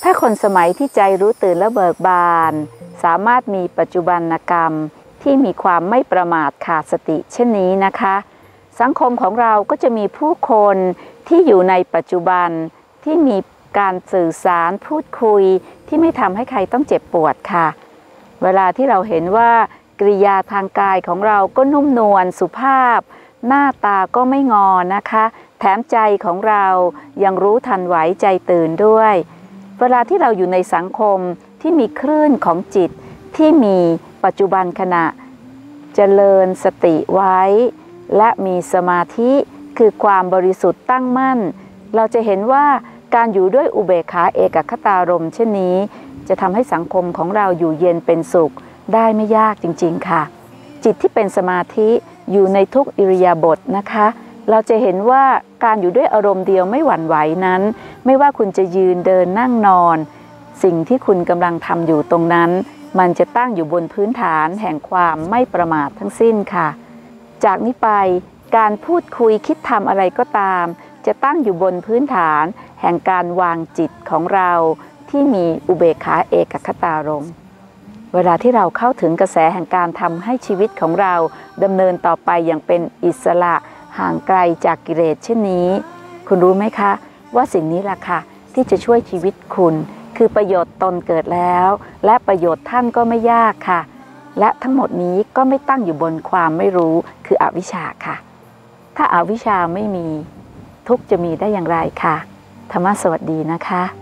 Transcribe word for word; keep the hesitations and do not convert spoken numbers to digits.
ถ้าคนสมัยที่ใจรู้ตื่นและเบิกบานสามารถมีปัจจุบันกรรมที่มีความไม่ประมาทขาดสติเช่นนี้นะคะสังคมของเราก็จะมีผู้คนที่อยู่ในปัจจุบันที่มีการสื่อสารพูดคุยที่ไม่ทำให้ใครต้องเจ็บปวดค่ะเวลาที่เราเห็นว่ากริยาทางกายของเราก็นุ่มนวลสุภาพหน้าตาก็ไม่งอนะคะแถมใจของเรายังรู้ทันไหวใจตื่นด้วยเวลาที่เราอยู่ในสังคมที่มีคลื่นของจิตที่มีปัจจุบันขณะเจริญสติไว้และมีสมาธิคือความบริสุทธิ์ตั้งมั่นเราจะเห็นว่าการอยู่ด้วยอุเบกขาเอกคตารมณ์เช่นนี้จะทำให้สังคมของเราอยู่เย็นเป็นสุขได้ไม่ยากจริงๆค่ะจิตที่เป็นสมาธิอยู่ในทุกอิริยาบถนะคะเราจะเห็นว่าการอยู่ด้วยอารมณ์เดียวไม่หวั่นไหวนั้นไม่ว่าคุณจะยืนเดินนั่งนอนสิ่งที่คุณกำลังทำอยู่ตรงนั้นมันจะตั้งอยู่บนพื้นฐานแห่งความไม่ประมาททั้งสิ้นค่ะจากนี้ไปการพูดคุยคิดทำอะไรก็ตามจะตั้งอยู่บนพื้นฐานแห่งการวางจิตของเราที่มีอุเบกขาเอกคตารมณ์เวลาที่เราเข้าถึงกระแสแห่งการทำให้ชีวิตของเราดำเนินต่อไปอย่างเป็นอิสระห่างไกลจากกิเลสเช่นนี้คุณรู้ไหมคะว่าสิ่งนี้แหละค่ะที่จะช่วยชีวิตคุณคือประโยชน์ตนเกิดแล้วและประโยชน์ท่านก็ไม่ยากค่ะและทั้งหมดนี้ก็ไม่ตั้งอยู่บนความไม่รู้คืออวิชชาค่ะถ้าอาวิชชาไม่มีทุกข์จะมีได้อย่างไรค่ะธรรมะสวัสดีนะคะ